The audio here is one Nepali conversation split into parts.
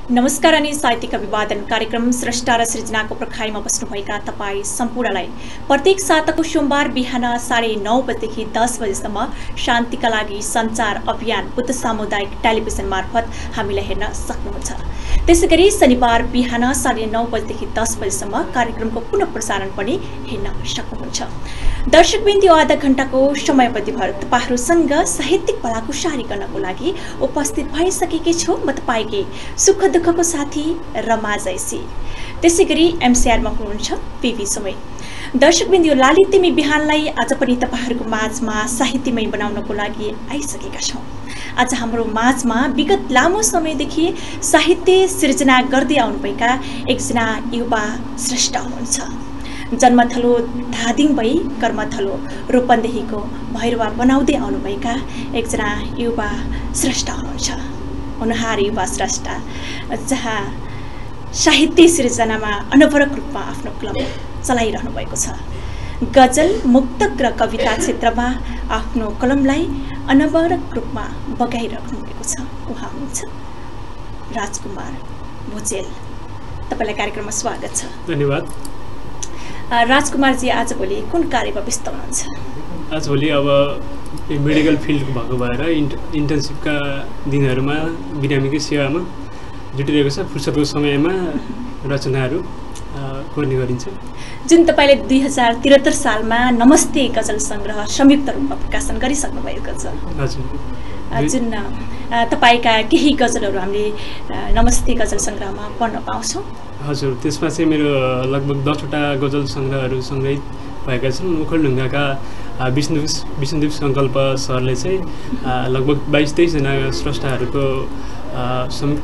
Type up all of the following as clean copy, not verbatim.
नमस्कार अनि साहित्यिक अभिवादन कार्यक्रम स्रष्टा र सृजनाको प्रखाइमा बस्नुभएका तपाईँ सम्पूर्णलाई प्रत्येक साताको सोमबार बिहान 9:30 बजेदेखि 10 बजेसम्म शान्तिका लागि सञ्चार अभियान बुद्ध सामुदायिक टेलिभिजन मार्फत हामीलाई हेर्न सक्नुहुन्छ। त्यसैगरी शनिबार बिहान 9:30 बजेदेखि 10 बजेसम्म कार्यक्रमको पुनः प्रसारण पनि हेर्न सक्नुहुन्छ। दर्शकवृन्द, यो आधा घण्टाको समयावधिभर तपाईहरूसँग साहित्यिक भलाकुसारी गर्नको लागि उपस्थित भइसकेकी छु म तपाईँकी सुख दुःखको साथी रमा जैसी। त्यसैगरी एमसीआरमा हुनुहुन्छ पीवी समय। दर्शकवृन्द, यो लालित्यमय बिहानलाई आज पनि तपाईहरूको माझमा साहित्यमय बनाउनको लागि आइसकेका छौँ। आज हाम्रो माझमा विगत लामो समयदेखि साहित्य सृजना गर्दै आउनुभएका एकजना युवा श्रेष्ठ हुनुहुन्छ। जन्मथलो धादिङ भई कर्मथलो रूपन्देहीको भैरवा बनाउँदै आउनुभएका एकजना युवा श्रेष्ठ हुनुहुन्छ। उहाँर युवा श्रेष्ठ जहाँ साहित्य सृजनामा अनवरत रूपमा आफ्नो कलम चलाइरहनु भएको छ। गजल, मुक्तक र कविता क्षेत्रमा आफ्नो कलमलाई अनवरत रूपमा बगाइराख्नु भएको छ। उहाँ हुनुहुन्छ राजकुमार भुजेल। तपाईलाई कार्यक्रममा स्वागत छ। धन्यवाद। राजकुमारजी आजभोलि कुन कार्यमा व्यस्त हुनुहुन्छ? आजभोलि अब मेडिकल फिल्ड भएको भएर इन्टर्नसिपका दिनहरूमा बिरामीकै सेवामा जुटिरहेको छ। फुर्सदको समयमा रचनाहरू कोर्ने गरिन्छ। जुन तपाईँले 2073 सालमा नमस्ते गजल सङ्ग्रह संयुक्त रूपमा प्रकाशन गरिसक्नु भएको छ। हजुर। जुन तपाईँका केही गजलहरू हामीले नमस्ते गजल सङ्ग्रहमा पढ्न पाउँछौँ। हजुर, त्यसमा चाहिँ मेरो लगभग 10वटा गजल सङ्ग्रहहरू सङ्ग्रहित भएका छन्। ओखलढुङ्गाका विष्णुदेव सङ्कल्प सरले चाहिँ लगभग 22-23 जना स्रष्टाहरूको संयुक्त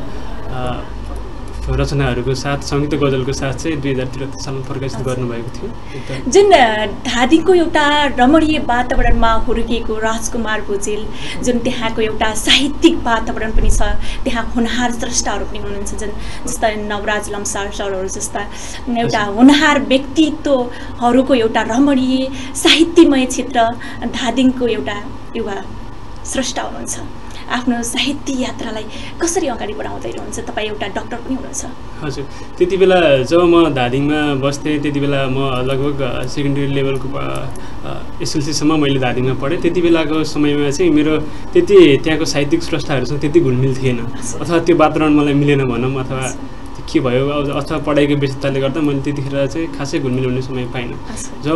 रचनाहरूको साथ संयुक्त गजलको साथ चाहिँ 2073 सालमा प्रकाशित गर्नुभएको थियो। जुन धादिङको एउटा रमणीय वातावरणमा हुर्किएको राजकुमार भुजेल, जुन त्यहाँको एउटा साहित्यिक वातावरण पनि छ, त्यहाँ होनहार स्रष्टाहरू पनि हुनुहुन्छ, जुन जस्ता नवराज लम्सार सरहरू जस्ता एउटा होनहार व्यक्तित्वहरूको एउटा रमणीय साहित्यमय क्षेत्र धादिङको एउटा युवा स्रष्टा हुनुहुन्छ। आफ्नो साहित्य यात्रालाई कसरी अगाडि बढाउँदै रहन्छ? तपाईँ एउटा डाक्टर पनि हुनुहुन्छ। हजुर, त्यति बेला जब म धादिङमा बस्थेँ त्यति बेला म लगभग सेकेन्डरी लेभलको एसएलसीसम्म मैले धादिङमा पढेँ। त्यति बेलाको समयमा चाहिँ मेरो त्यति त्यहाँको साहित्यिक स्रष्टाहरूसँग त्यति घुलमिल थिएन, अथवा त्यो वातावरण मलाई मिलेन भनौँ, अथवा के भयो अथवा पढाइको व्यस्तताले गर्दा मैले त्यतिखेर चाहिँ खासै घुलमिल हुने समय पाइनँ। जब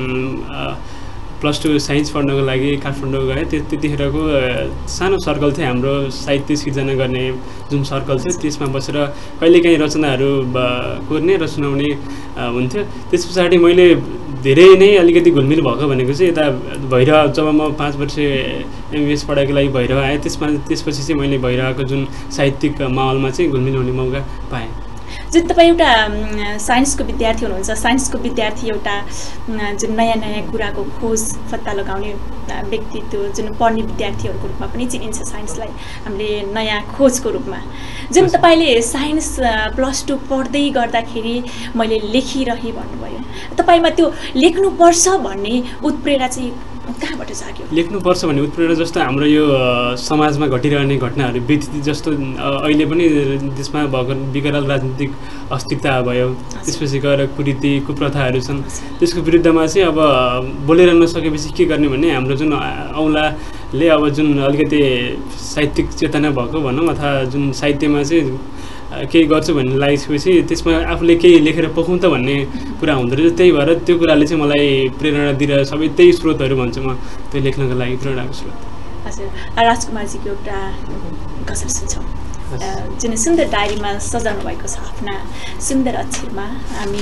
म +2 साइन्स पढ्नको लागि काठमाडौँ गएँ, त्यतिखेरको सानो सर्कल थियो हाम्रो साहित्य सिर्जना गर्ने जुन सर्कल थियो, त्यसमा बसेर कहिलेकाहीँ रचनाहरू कोर्ने र सुनाउने हुन्थ्यो। त्यस पछाडि मैले धेरै नै अलिकति घुलमिल भएको भनेको चाहिँ यता भैरवा, जब म 5 वर्ष एमबिएस पढाइको लागि भैरवा आएँ, त्यसपछि चाहिँ मैले भैरवाको जुन साहित्यिक माहौलमा चाहिँ घुलमिल हुने मौका पाएँ। जुन तपाईँ एउटा साइन्सको विद्यार्थी हुनुहुन्छ, साइन्सको विद्यार्थी एउटा जुन नयाँ कुराको खोज पत्ता लगाउने व्यक्तित्व, जुन पढ्ने विद्यार्थीहरूको रूपमा पनि चिनिन्छ साइन्सलाई हामीले नयाँ खोजको रूपमा। जुन तपाईँले साइन्स +2 पढ्दै गर्दाखेरि मैले लेखिरहेँ भन्नुभयो, तपाईँमा त्यो लेख्नुपर्छ भन्ने उत्प्रेरणा चाहिँ कहाँबाट जाग्यो? लेख्नुपर्छ भन्ने उत्प्रेरणा जस्तो हाम्रो यो समाजमा घटिरहने घटनाहरू व्यतीत जस्तो अहिले पनि देशमा भएको विकराल राजनीतिक अस्तित्व भयो, त्यसपछि गएर कुरीति कुप्रथाहरू छन्, त्यसको विरुद्धमा चाहिँ अब बोलेर नसकेपछि के गर्ने भन्ने हाम्रो जुन औँलाले अब जुन अलिकति साहित्यिक चेतना भएको भनौँ, अथवा जुन साहित्यमा चाहिँ केही गर्छु भन्ने लागेपछि त्यसमा आफूले केही लेखेर पकाउँ त भन्ने कुरा हुँदो रहेछ। त्यही भएर त्यो कुराले चाहिँ मलाई प्रेरणा दिएर सबै त्यही स्रोतहरू भन्छु म, त्यो लेख्नको लागि प्रेरणाको स्रोत। हजुर, राजकुमारजीको एउटा गजल सुन्छौँ जुन सुन्दर डायरीमा सजाउनु भएको छ आफ्ना सुन्दर अक्षरमा। हामी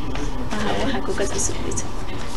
उहाँको गजल सुन्दैछौँ।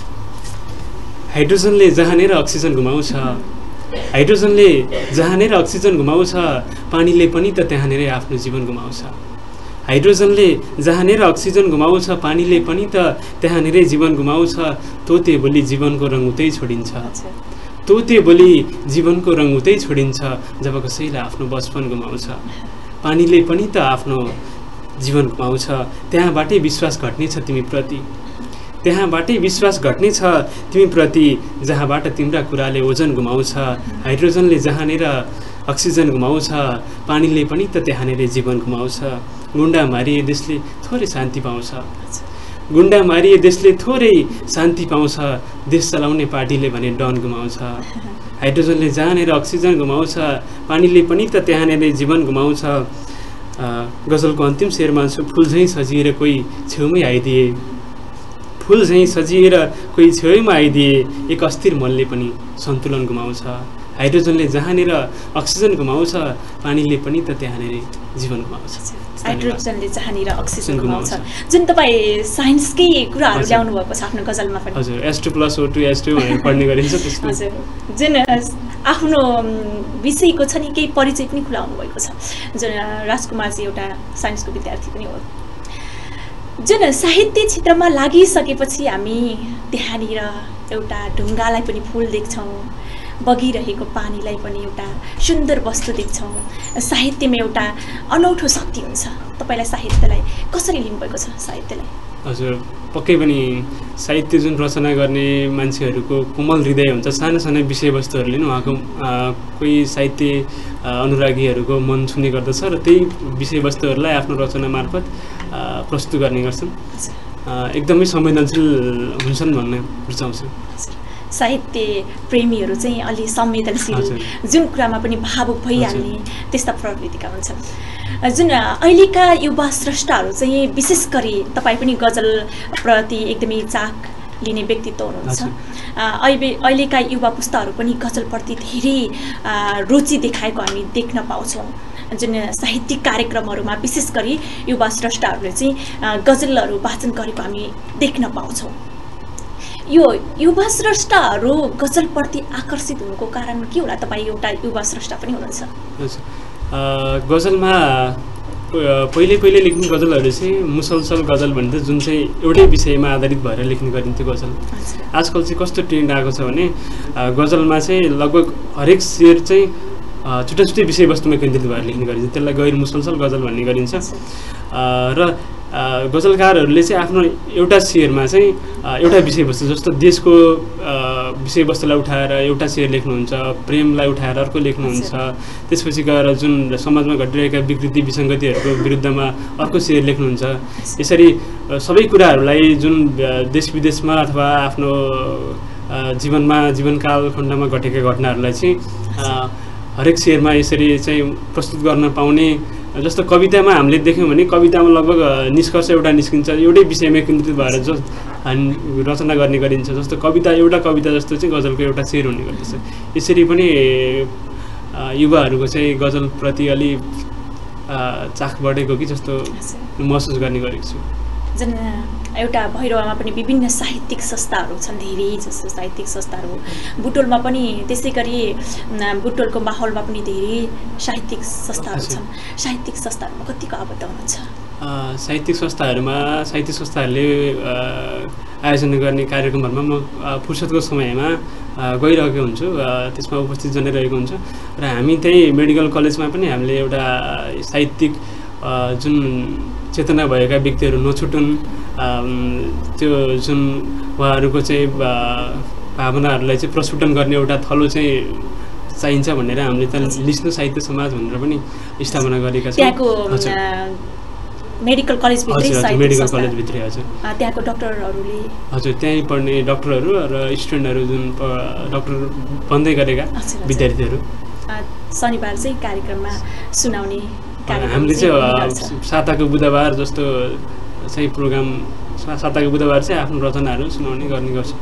हाइड्रोजनले जहानेर अक्सिजन घुमाउँछ, हाइड्रोजनले जहाँनेर अक्सिजन घुमाउँछ, पानीले पनि त त्यहाँनेरै आफ्नो जीवन घुमाउँछ। हाइड्रोजनले जहाँनेर अक्सिजन घुमाउँछ, पानीले पनि त त्यहाँनेरै जीवन घुमाउँछ। तोते बोली जीवनको रङ उतै छोडिन्छ, तोते बोली जीवनको रङ उतै छोडिन्छ, जब कसैले आफ्नो बचपन घुमाउँछ। पानीले पनि त आफ्नो जीवन घुमाउँछ, त्यहाँबाटै विश्वास घट्नेछ तिमीप्रति, त्यहाँबाटै विश्वास घट्नेछ तिमीप्रति, जहाँबाट तिम्रा कुराले ओजन घुमाउँछ। हाइड्रोजनले जहाँनेर अक्सिजन गुमाउँछ पानीले पनि त त्यहाँनिर जीवन गुमाउँछ गुण्डा मारिए देशले थोरै शान्ति पाउँछ गुण्डा मारिए देशले थोरै शान्ति पाउँछ देश चलाउने पार्टीले भने डन गुमाउँछ हाइड्रोजनले जहाँनिर अक्सिजन गुमाउँछ पानीले पनि त त्यहाँनिर जीवन गुमाउँछ गजलको अन्तिम शेरमा छु फुल झैँ सजिएर कोही छेउमै आइदिए फुल झैँ सजिएर कोही छेउमा आइदिए एक अस्थिर मनले पनि सन्तुलन गुमाउँछ हाइड्रोजनले जहाँनिर अक्सिजन गुमाउँछ पानीले पनि त त्यहाँनिर जीवन गुमाउँछ हाइड्रोजनले जहाँनिर अक्सिजन गुमाउँछ जुन तपाईँ साइन्सकै कुराहरू ल्याउनु भएको छ आफ्नो गजलमा पनि हजुर S2+O2 S2 भनेर पढ्ने गरिन्छ त्यसमा हजुर जुन आफ्नो विषयको छ नि केही परिचय पनि खुलाउनु भएको छ जुन राजकुमार चाहिँ एउटा साइन्सको विद्यार्थी पनि हो जुन साहित्य क्षेत्रमा लागिसकेपछि हामी त्यहाँनिर एउटा ढुङ्गालाई पनि फुल देख्छौँ बगिरहेको पानीलाई पनि एउटा सुन्दर वस्तु देख्छौँ साहित्यमा एउटा अनौठो शक्ति हुन्छ तपाईँलाई साहित्यलाई कसरी लिनुभएको छ साहित्यलाई हजुर पक्कै पनि साहित्य जुन रचना गर्ने मान्छेहरूको कोमल हृदय हुन्छ साना साना विषयवस्तुहरूले नै उहाँको कोही साहित्य अनुरागीहरूको मन छुने गर्दछ र त्यही विषयवस्तुहरूलाई आफ्नो रचना मार्फत प्रस्तुत गर्ने गर्छन् एकदमै संवेदनशील हुन्छन् भन्न रुचाउँछु साहित्य प्रेमीहरू चाहिँ अलि संवेदनशील जुन कुरामा पनि भावुक भइहाल्ने त्यस्ता प्रवृत्तिका हुन्छन् जुन अहिलेका युवा स्रष्टाहरू चाहिँ विशेष गरी तपाईँ पनि गजलप्रति एकदमै चाख लिने व्यक्तित्व हुनुहुन्छ अहिलेका युवा पुस्ताहरू पनि गजलप्रति धेरै रुचि देखाएको हामी देख्न पाउँछौँ जुन साहित्यिक कार्यक्रमहरूमा विशेष गरी युवा स्रष्टाहरूले चाहिँ गजलहरू वाचन गरेको हामी देख्न पाउँछौँ यो युवा स्रष्टाहरू गजलप्रति आकर्षित हुनुको कारण के होला तपाईँ एउटा युवा स्रष्टा पनि हुनुहुन्छ गजलमा पहिले लेख्ने गजलहरू चाहिँ मुसलसल गजल भन्थे जुन चाहिँ एउटै विषयमा आधारित भएर लेख्ने गरिन्थ्यो गजल आजकल चाहिँ कस्तो ट्रेन्ड आएको छ भने गजलमा चाहिँ लगभग हरेक शेर चाहिँ छुट्टै छुट्टै विषयवस्तुमा केन्द्रित भएर लेख्ने गरिन्छ त्यसलाई गैर मुसलसल गजल भन्ने गरिन्छ र गजलकारहरूले चाहिँ आफ्नो एउटा शेरमा चाहिँ एउटा विषयवस्तु जस्तो देशको विषयवस्तुलाई उठाएर एउटा शेर लेख्नुहुन्छ प्रेमलाई उठाएर अर्को लेख्नुहुन्छ त्यसपछि गएर जुन समाजमा घटिरहेका विकृति विसङ्गतिहरूको विरुद्धमा अर्को शेर लेख्नुहुन्छ यसरी सबै कुराहरूलाई जुन देश विदेशमा अथवा आफ्नो जीवनमा जीवनकाल खण्डमा घटेका घटनाहरूलाई चाहिँ हरेक शेरमा यसरी चाहिँ प्रस्तुत गर्न पाउने जस्तो कवितामा हामीले देख्यौँ भने कवितामा लगभग निष्कर्ष एउटा निस्किन्छ एउटै विषयमा केन्द्रित भएर रचना गर्ने गरिन्छ जस्तो एउटा कविता जस्तो चाहिँ गजलको एउटा शेर हुने गर्दछ यसरी पनि युवाहरूको चाहिँ गजलप्रति अलि चाख बढेको कि जस्तो महसुस गर्ने गरेको छु जुन एउटा भैरवामा पनि विभिन्न साहित्यिक संस्थाहरू छन् धेरै जस्तो साहित्यिक संस्थाहरू बुटोलमा पनि त्यसै गरी बुटोलको माहौलमा पनि धेरै साहित्यिक संस्थाहरू छन् साहित्यिक संस्थाहरूमा कतिको आबद्ध हुनुहुन्छ साहित्यिक संस्थाहरूले आयोजना गर्ने कार्यक्रमहरूमा म फुर्सदको समयमा गइरहेको हुन्छु त्यसमा उपस्थित जनाइरहेको हुन्छ र हामी त्यही मेडिकल कलेजमा पनि हामीले एउटा साहित्यिक जुन चेतना भएका व्यक्तिहरू नछुटुन् त्यो जुन उहाँहरूको चाहिँ भावनाहरूलाई चाहिँ प्रस्फुटन गर्ने एउटा थलो चाहिँ चाहिन्छ भनेर हामीले त लिस्नु साहित्य समाज भनेर पनि स्थापना गरेका छौँ मेडिकल कलेजभित्रै मेडिकल कलेजभित्रै हजुर त्यहाँको डक्टरहरूले हजुर त्यहीँ पढ्ने डक्टरहरू र स्टुडेन्टहरू जुन डक्टर बन्दै गरेका विद्यार्थीहरू शनिबार चाहिँ कार्यक्रममा सुनाउने हामीले चाहिँ साताको बुधबार जस्तो चाहिँ प्रोग्राम साताको बुधबार चाहिँ आफ्नो रचनाहरू सुनाउने गर्ने गर्छौँ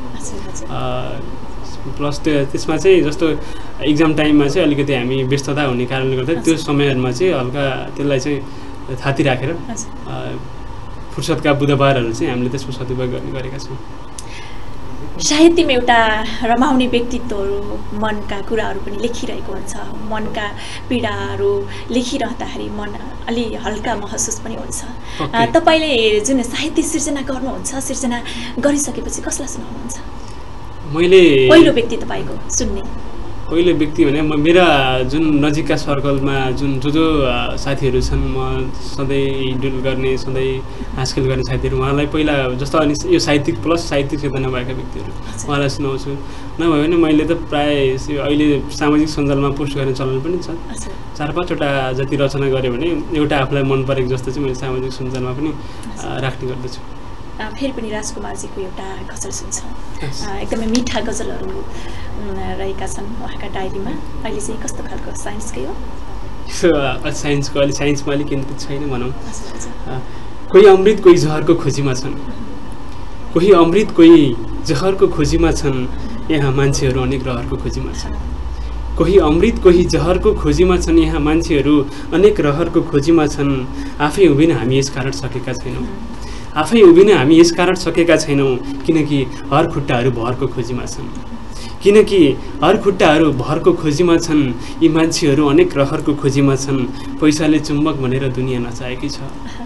प्लस त्यसमा चाहिँ जस्तो इक्जाम टाइममा चाहिँ अलिकति हामी व्यस्तता हुने कारणले गर्दा त्यो समयहरूमा चाहिँ हल्का त्यसलाई चाहिँ थाती राखेर फुर्सदका बुधबारहरू चाहिँ हामीले त्यसमा सदुपयोग गर्ने गरेका छौँ साहित्यमा एउटा रमाउने व्यक्तित्वहरू मनका कुराहरू पनि लेखिरहेको हुन्छ मनका पीडाहरू लेखिरहँदाखेरि मन अलि हल्का महसुस पनि हुन्छ तपाईँले जुन साहित्य सिर्जना गर्नुहुन्छ सिर्जना गरिसकेपछि कसलाई सुनाउनुहुन्छ मैले पहिलो व्यक्ति तपाईँको सुन्ने पहिलो व्यक्ति भने मेरा जुन नजिकका सर्कलमा जुन जो साथीहरू छन् म सधैँ हिँडुल गर्ने सधैँ हाँसखेल गर्ने साथीहरू उहाँलाई पहिला जस्तो अनि यो साहित्यिक प्लस साहित्यिक चेतना भएका व्यक्तिहरू उहाँलाई सुनाउँछु नभए भने मैले त प्रायः अहिले सामाजिक सञ्जालमा पोस्ट गर्ने चलन पनि छ 4-5वटा जति रचना गरेँ भने एउटा आफूलाई मन परेको जस्तो चाहिँ मैले सामाजिक सञ्जालमा पनि राख्ने गर्दछु। फेरि पनि राजकुमारजीको एउटा गजल सुन्छौँ। एकदमै मिठा गजलहरू रहेका छन् उहाँका डायरीमा। अहिले चाहिँ कस्तो खालको साइन्सकै हो? साइन्सको अलि साइन्समा अलिक केन्द्रित छैन भनौँ। कोही अमृत कोही जहरको खोजीमा छन्, कोही अमृत कोही जहरको खोजीमा छन्, यहाँ मान्छेहरू अनेक रहरको खोजीमा छन्। कोही अमृत कोही जहरको खोजीमा छन्, यहाँ मान्छेहरू अनेक रहरको खोजीमा छन्। आफै उभिन हामी यस कारण सकेका छैनौँ, आफै उभिन हामी यस कारण सकेका छैनौँ, किनकि हर खुट्टाहरू भरको खोजीमा छन्, किनकि हर खुट्टाहरू भरको खोजीमा छन्। यी मान्छेहरू अनेक रहरको खोजीमा छन्। पैसाले चुम्बक भनेर दुनियाँ नचाहेकै छ,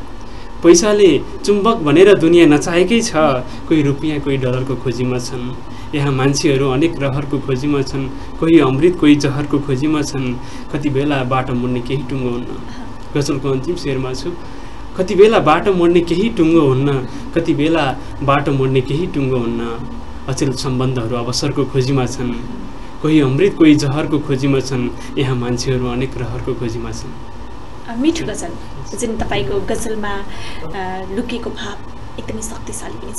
पैसाले चुम्बक भनेर दुनियाँ नचाहेकै छ। कोही रुपियाँ कोही डलरको खोजीमा छन्, यहाँ मान्छेहरू अनेक रहरको खोजीमा छन्। कोही अमृत कोही जहरको खोजीमा छन्। कति बेला बाटो मुड्ने केही टुङ्गो हुन्न, गजलको अन्तिम शेरमा छु। कति बेला बाटो मोड्ने केही टुङ्गो हुन्न, कति बेला बाटो मोड्ने केही टुङ्गो हुन्न। अचेल सम्बन्धहरू अवसरको खोजीमा छन्, कोही अमृत कोही जहरको खोजीमा छन्, यहाँ मान्छेहरू अनेक रहरको खोजीमा छन्। मिठो गजल जुन तपाईँको गजलमा लुकेको भाव एकदमै शक्तिशाली पनि छ।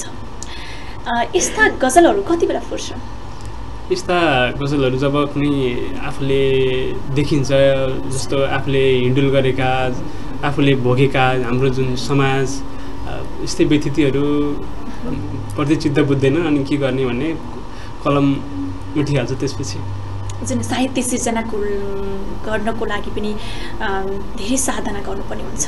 यस्ता गजलहरू कति बेला फुर्छ? यस्ता गजलहरू जब कुनै आफूले देखिन्छ, जस्तो आफूले हिँडुल गरेका आफूले भोगेका हाम्रो जुन समाज यस्तै व्यतिथिहरू प्रति चित्त बुझ्दैन अनि के गर्ने भन्ने कलम उठिहाल्छ। त्यसपछि जुन साहित्य सिर्जना गर्नको लागि पनि धेरै साधना गर्नुपर्ने हुन्छ।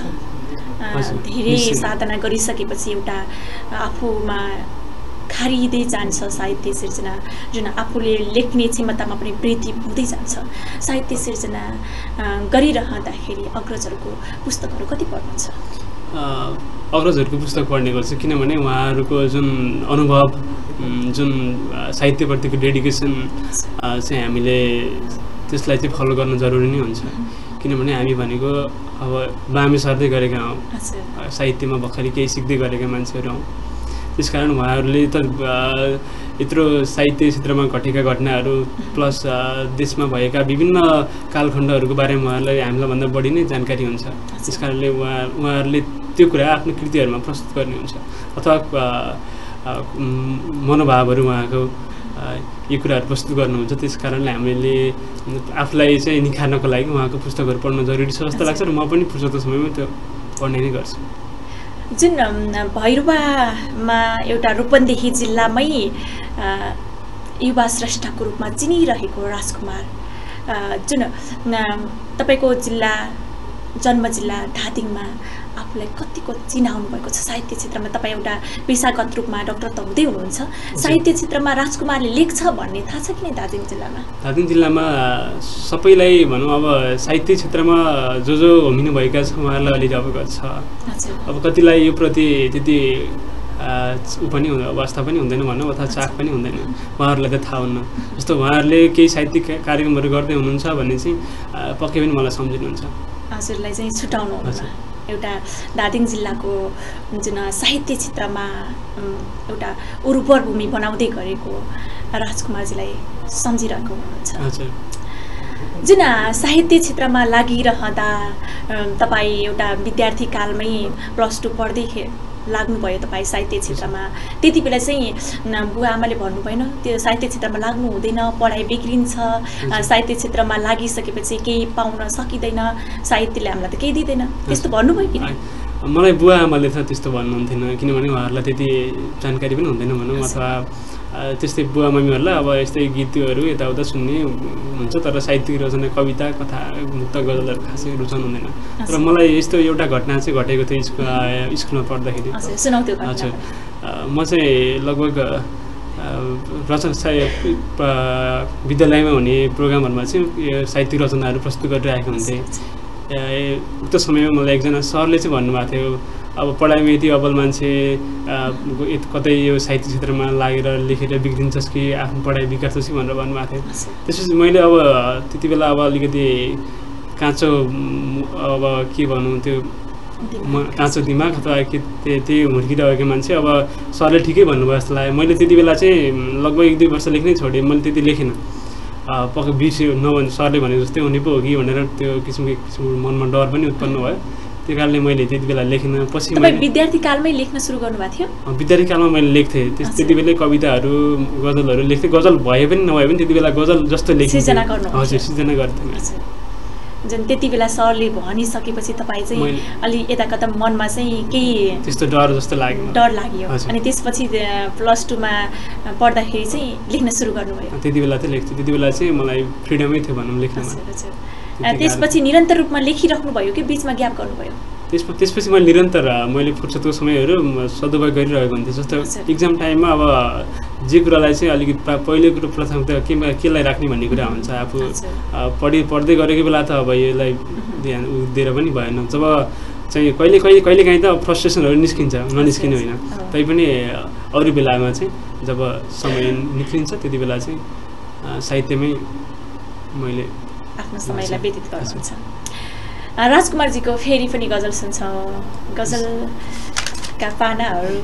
धेरै साधना गरिसकेपछि एउटा आफूमा खारिँदै जान्छ साहित्य सिर्जना, जुन आफूले लेख्ने क्षमतामा पनि वृद्धि हुँदै जान्छ। साहित्य सिर्जना गरिरहँदाखेरि अग्रजहरूको पुस्तकहरू कति पढ्नुहुन्छ? अग्रजहरूको पुस्तक पढ्ने गर्छु, किनभने उहाँहरूको जुन अनुभव, जुन साहित्यप्रतिको डेडिकेसन चाहिँ हामीले त्यसलाई चाहिँ फलो गर्न जरुरी नै हुन्छ। किनभने हामी भनेको अब बामे सर्दै गरेका हौँ, साहित्यमा भर्खरै केही सिक्दै गरेका मान्छेहरू हौँ। त्यसकारण उहाँहरूले त यत्रो साहित्य क्षेत्रमा घटेका घटनाहरू प्लस देशमा भएका विभिन्न कालखण्डहरूको बारेमा उहाँहरूलाई हामीलाई भन्दा बढी नै जानकारी हुन्छ। त्यसकारणले उहाँहरूले त्यो कुरा आफ्नो कृतिहरूमा प्रस्तुत गर्ने हुन्छ अथवा मनोभावहरू उहाँको यो कुराहरू प्रस्तुत गर्नुहुन्छ। त्यस कारणले हामीले आफूलाई चाहिँ निखार्नको लागि उहाँको पुस्तकहरू पढ्न जरुरी छ जस्तो लाग्छ र म पनि फुर्सदको समयमा त्यो पढ्ने नै गर्छु। जुन भैरवामा एउटा रूपन्देही जिल्लामै युवा स्रष्टाको रूपमा चिनिरहेको राजकुमार, जुन तपाईँको जिल्ला जन्म जिल्ला धादिङमा आफूलाई कतिको चिनाउनु भएको छ साहित्य क्षेत्रमा? तपाईँ एउटा पेसागत रूपमा डाक्टर त हुँदै हुनुहुन्छ, साहित्य क्षेत्रमा राजकुमारले लेख्छ भन्ने थाहा छ कि नै दार्जिलिङ जिल्लामा? दार्जिलिङ जिल्लामा सबैलाई भनौँ अब साहित्य क्षेत्रमा जो होमिनुभएका छ उहाँहरूलाई अलिक अवगत छ। अब कतिलाई यो प्रति त्यति पनि अवस्था पनि हुँदैन भनौँ अथवा चाख पनि हुँदैन, उहाँहरूलाई त थाहा हुन्न। जस्तो उहाँहरूले केही साहित्यिक कार्यक्रमहरू गर्दै हुनुहुन्छ भन्ने चाहिँ पक्कै पनि मलाई सम्झिनुहुन्छ। हजुरलाई चाहिँ छुटाउनु एउटा दार्जिलिङ जिल्लाको जुन साहित्य क्षेत्रमा एउटा उर्वर भूमि बनाउँदै गरेको राजकुमारजीलाई सम्झिरहेको हुनुहुन्छ। जुन साहित्य क्षेत्रमा लागिरहँदा तपाईँ एउटा विद्यार्थी कालमै +2 पढ्दै लाग्नुभयो तपाईँ साहित्य क्षेत्रमा। त्यति बेला चाहिँ बुवा आमाले भन्नु भएन त्यो साहित्य क्षेत्रमा लाग्नु हुँदैन, पढाइ बिग्रिन्छ, साहित्य क्षेत्रमा लागिसकेपछि केही पाउन सकिँदैन, साहित्यले हामीलाई त केही दिँदैन, त्यस्तो भन्नुभयो कि? मलाई बुवा आमाले त त्यस्तो भन्नुहुन्थेन, किनभने उहाँहरूलाई त्यति जानकारी पनि हुँदैन भनौँ, अथवा त्यस्तै बुवा मम्मीहरूलाई अब यस्तै गीतहरू यताउता सुन्ने हुन्छ, तर साहित्यिक रचना कविता कथा मुक्त गजलहरू खासै रुचाउनु हुँदैन। तर मलाई यस्तो एउटा घटना चाहिँ घटेको थियो स्कुलमा पढ्दाखेरि। हजुर, म चाहिँ लगभग रचना विद्यालयमा हुने प्रोग्रामहरूमा चाहिँ यो साहित्यिक रचनाहरू प्रस्तुत गरिरहेको हुन्थेँ। उक्त समयमा मलाई एकजना सरले चाहिँ भन्नुभएको थियो अब पढाइमा यति अब्बल मान्छे कतै यो साहित्य क्षेत्रमा लागेर लेखेर बिग्रिन्छस् कि आफ्नो पढाइ बिगार्छस् कि भनेर भन्नुभएको थियो। त्यसपछि मैले अब त्यति बेला अब अलिकति काँचो अब के भनौँ त्यो काँचो दिमाग अथवा त्यही हुर्किरहेको मान्छे अब सरले ठिकै भन्नुभयो जस्तो लाग्यो। मैले त्यति बेला चाहिँ लगभग 1-2 वर्ष लेख्नै छोडेँ, मैले त्यति लेखेन। पक्का बिर्स्यो नभने सरले भने जस्तै हुने पो हो कि भनेर त्यो किसिमको मनमा डर पनि उत्पन्न भयो। त्यो कारणले मैले त्यति बेला लेखेन। पछि तपाईँ विद्यार्थी कालमै लेख्न सुरु गर्नुभएको थियो? विद्यार्थी कालमा मैले लेख्थेँ। त्यति बेलै कविताहरू गजलहरू लेख्थेँ। गजल भए पनि नभए पनि त्यति बेला गजल जस्तो लेख्थेँ। हजुर सृजना गर्थेँ। जुन त्यति बेला सरले भनिसकेपछि तपाईँ चाहिँ अलि यता कता मनमा चाहिँ केही त्यस्तो डर जस्तो लाग्यो अनि त्यसपछि +2 मा पढ्दाखेरि चाहिँ लेख्न सुरु गर्नुभयो? त्यति बेला चाहिँ लेख्थेँ। त्यति बेला चाहिँ मलाई फ्रिडमै थियो भनौँ लेख्नमा। त्यसपछि निरन्तर रूपमा लेखिराख्नु भयो कि बीचमा ग्याप गर्नुभयो? त्यसपछि मैले निरन्तर मैले फुर्सदको समयहरू सदुपयोग गरिरहेको हुन्थेँ। जस्तो इक्जाम टाइममा अब जे कुरालाई चाहिँ अलिकति पहिलो कुरो प्रथम त केलाई राख्ने भन्ने कुरा हुन्छ। आफू पढ्दै गरेको बेला त अब यसलाई ध्यान दिएर पनि भएन। जब चाहिँ कहिलेकाहीँ त फ्रस्ट्रेसनहरू निस्किन्छ, ननिस्किने होइन। तैपनि अरू बेलामा चाहिँ जब समय निक्लिन्छ त्यति बेला चाहिँ साहित्यमै मैले आफ्नो समयलाई व्यतीत गर्नुहुन्छ। राजकुमारजीको फेरि पनि गजल सुन्छौँ। गजलका पानाहरू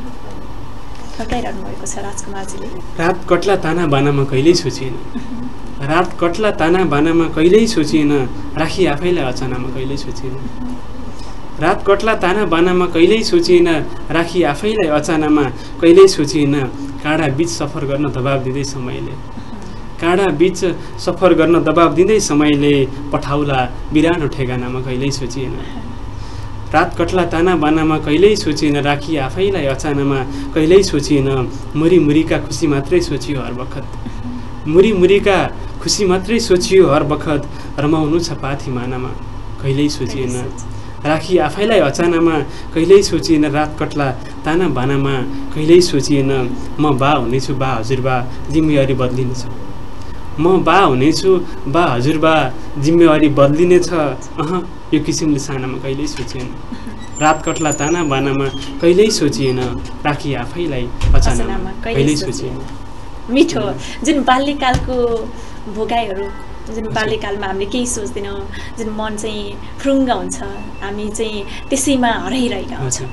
फटाइरहनु भएको छ राजकुमारजीले। रात कट्ला ताना बानामा कहिल्यै सोचिएन, रात कट्ला ताना बानामा कहिल्यै सोचिएन, राखी आफैलाई अचानामा कहिल्यै सोचिएन। रात कट्ला ताना बानामा कहिल्यै सोचिएन, राखी आफैलाई अचानामा कहिल्यै सोचिएन। काँडा बीच सफर गर्न दबाब दिँदै समयले, काँडा बीच सफर गर्न दबाब दिँदै समयले, पठाउला बिरानो ठेगानामा कहिल्यै सोचिएन। रात कट्ला ताना बानामा कहिल्यै सोचिएन, राखी आफैलाई अचानामा कहिल्यै सोचिएन। मुरीमुरीका खुसी मात्रै सोचियो हर बखत, मुरीमुरीका खुसी मात्रै सोचियो हर बखत। रमाउनु छ पाथी मानामा कहिल्यै सोचिएन, राखी आफैलाई अचानामा कहिल्यै सोचिएन। रात कट्ला ताना बानामा कहिल्यै सोचिएन। म बा हुनेछु बा हजुरबा जिम्मेवारी बदलिनेछ, म बा हुनेछु बा हजुरबा जिम्मेवारी बदलिनेछ। यो किसिमले सानामा कहिल्यै सोचिएन। रात कट्ला ताना बानामा कहिल्यै सोचिएन, राखी आफैलाई अचानामा कहिल्यै सोचिएन। मिठो जुन बाल्यकालको भोगाइहरू, जुन बाल्यकालमा हामीले केही सोच्दैनौँ, जुन मन चाहिँ फुरुङ्ग हुन्छ, हामी चाहिँ त्यसैमा हराइरहेका हुन्छौँ।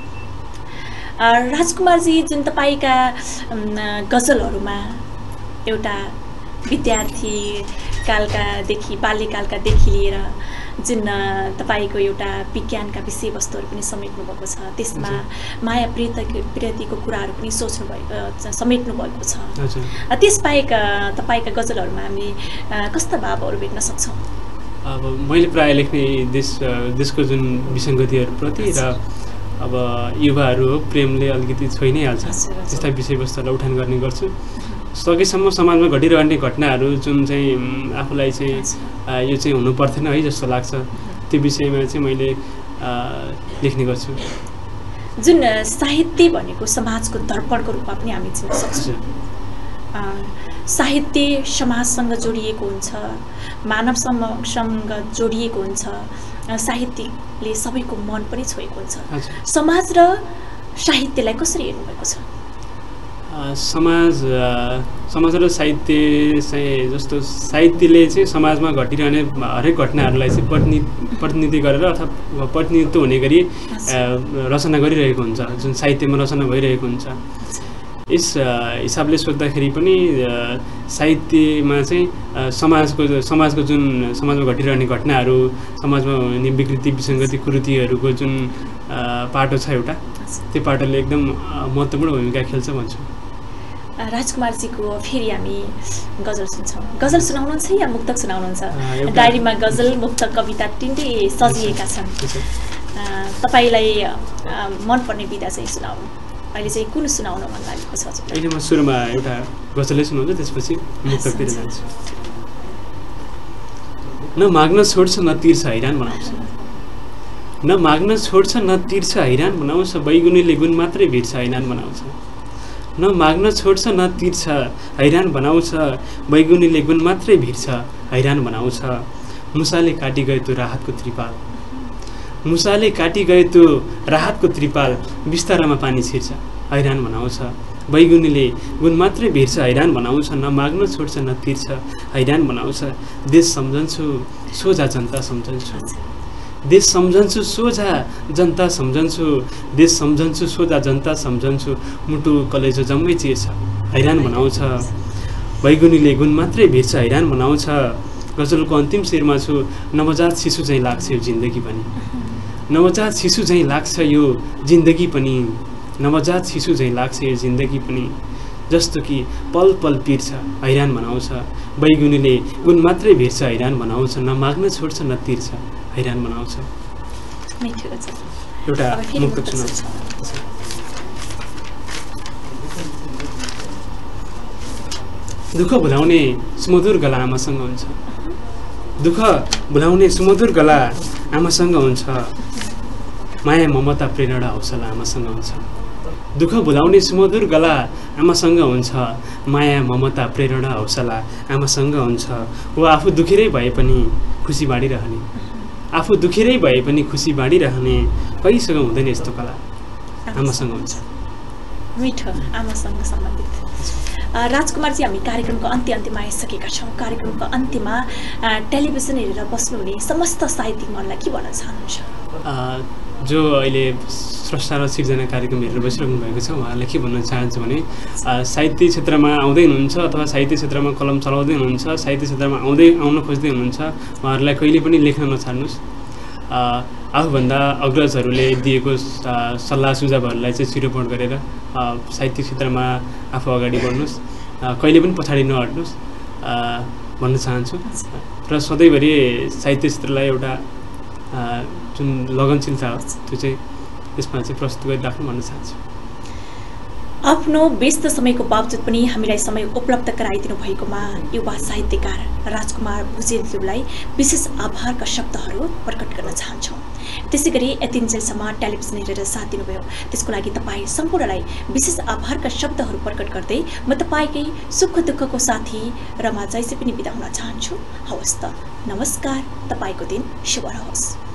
राजकुमारजी, जुन तपाईँका गजलहरूमा एउटा विद्यार्थी कालकादेखि बाल्यकालकादेखि लिएर जुन तपाईँको एउटा विज्ञानका विषयवस्तुहरू पनि समेट्नु भएको छ, त्यसमा माया प्रीतिको कुराहरू पनि समेट्नु भएको छ। त्यसबाहेक तपाईँका गजलहरूमा हामीले कस्ता भावहरू भेट्न सक्छौँ? अब मैले प्रायः लेख्ने देशको जुन विसङ्गतिहरूप्रति र अब युवाहरू हो प्रेमले अलिकति छोइ नै हाल्छ, त्यस्ता विषयवस्तुहरूलाई उठान गर्ने गर्छु। सकेसम्म समाजमा घटिरहने घटनाहरू जुन चाहिँ आफूलाई चाहिँ यो चाहिँ हुनु पर्थेन है जस्तो लाग्छ, त्यो विषयमा चाहिँ मैले लेख्ने गर्छु। जुन साहित्य भनेको समाजको दर्पणको रूपमा पनि हामी चिन्न सक्छौँ। साहित्य समाजसँग जोडिएको हुन्छ, मानवसँग जोडिएको हुन्छ। साहित्यले सबैको मन पनि छोएको हुन्छ। समाज र साहित्यलाई कसरी हेर्नुभएको छ? समाज र साहित्य चाहिँ जस्तो साहित्यले चाहिँ समाजमा घटिरहने हरेक घटनाहरूलाई चाहिँ प्रतिनिधि गरेर अथवा प्रतिनिधित्व हुने गरी रचना गरिरहेको हुन्छ, जुन साहित्यमा रचना भइरहेको हुन्छ। यस हिसाबले सोच्दाखेरि पनि साहित्यमा चाहिँ समाजको जुन समाजमा घटिरहने घटनाहरू, समाजमा हुने विकृति विसङ्गति कुरीतिहरूको जुन पाटो छ एउटा, त्यो पाटोले एकदम महत्त्वपूर्ण भूमिका खेल्छ भन्छु। राजकुमारजीको फेरि हामी गजल सुन्छौँ। गजल सुनाउनुहुन्छ या मुक्तक सुनाउनुहुन्छ? डायरीमा गजल, मुक्तक, कविता तिनटै सजिएका छन्। तपाईँलाई मनपर्ने विधा चाहिँ सुनाउनु, अहिले चाहिँ कुन सुनाउन मन लागेको छ? अहिले म सुरुमा एउटा गजलै सुनाउँछु, त्यसपछि मुक्तकतिर जान्छु। न माग्न छोड्छ न तिर्छ हैरान बनाउँछ, न माग्न छोड्छ न तिर्छ हैरान बनाउँछ, बैगुनीले गुण मात्रै भिड्छ हैरान बनाउँछ। न माग्न छोड्छ न तिर्छ हैरान बनाउँछ, बैगुनीले गुण मात्रै भिड्छ हैरान बनाउँछ। मुसाले काटी गए त्यो राहतको त्रिपाल, मुसाले काटी गए त्यो राहतको त्रिपाल बिस्तारामा पानी छिर्छ हैरान बनाउँछ बैगुनीले गुण मात्रै भेट्छ हैरान बनाउँछ न माग्न छोड्छ न तिर्छ हैरान बनाउँछ देश सम्झन्छु सोझा जनता सम्झन्छु देश सम्झन्छु सोझा जनता सम्झन्छु देश सम्झन्छु सोझा जनता सम्झन्छु मुटु कलेजो जम्मै चिर्छ हैरान बनाउँछ बैगुनीले गुण मात्रै भेट्छ हैरान बनाउँछ गजलको अन्तिम शेरमा छु नवजात शिशु चाहिँ लाग्छ यो जिन्दगी पनि नवजात शिशु चाहिँ लाग्छ यो जिन्दगी पनि नवजात शिशु चाहिँ लाग्छ यो जिन्दगी पनि जस्तो कि पल पल पिर्छ हैरान बनाउँछ बैगुनीले गुण मात्रै भेट्छ हैरान बनाउँछ न माग्न छोड्छ न तिर्छ हैरान बनाउँछ एउटा मुक्तक सुनाउँछ दुःख भुलाउने सुमधुर गला आमासँग हुन्छ दुःख भुलाउने सुमधुर गला आमासँग हुन्छ माया ममता प्रेरणा हौसला आमासँग हुन्छ दुःख भुलाउने सुमधुर गला आमासँग हुन्छ माया ममता प्रेरणा हौसला आमासँग हुन्छ ऊ आफू दुखिरै भए पनि खुसी बाँडिरहने आफू दुखिरै भए पनि खुसी बाँडिरहने कहीसँग हुँदैन यस्तो कला आमासँग हुन्छ मिठो आमासँग सम्बन्धित राजकुमारजी हामी कार्यक्रमको अन्त्यमा आइसकेका छौँ कार्यक्रमको अन्त्यमा टेलिभिजन हेरेर बस्नुहुने समस्त साहित्यिकहरूलाई के भन्न चाहनुहुन्छ जो अहिले स्रष्टा र सिर्जना कार्यक्रम हेरेर बसिरहनु भएको छ उहाँहरूलाई के भन्न चाहन्छु भने साहित्य क्षेत्रमा आउँदै हुनुहुन्छ अथवा साहित्य क्षेत्रमा कलम चलाउँदै हुनुहुन्छ साहित्य क्षेत्रमा आउन खोज्दै हुनुहुन्छ उहाँहरूलाई कहिले पनि लेख्न नछाड्नुहोस् आफूभन्दा अग्रजहरूले दिएको सल्लाह सुझावहरूलाई चाहिँ छिटोपट गरेर साहित्य क्षेत्रमा आफू अगाडि बढ्नुहोस् कहिले पनि पछाडि नहट्नुहोस् भन्न चाहन्छु र सधैँभरि साहित्य क्षेत्रलाई एउटा जुन लगनशीलता हो त्यो चाहिँ त्यसमा चाहिँ प्रस्तुत गरिराख्नु भन्न चाहन्छु आफ्नो व्यस्त समयको बावजुद पनि हामीलाई समय उपलब्ध गराइदिनु भएकोमा युवा साहित्यकार राजकुमार भुजेलज्यूलाई विशेष आभारका शब्दहरू प्रकट गर्न चाहन्छौँ त्यसै गरी यतिन्जेलसम्म टेलिभिजन हेरेर साथ दिनुभयो त्यसको लागि तपाईँ सम्पूर्णलाई विशेष आभारका शब्दहरू प्रकट गर्दै म तपाईँकै सुख दुःखको साथी रमा जैसी पनि बिदा हुन चाहन्छु हवस् त नमस्कार तपाईँको दिन शुभ रहोस्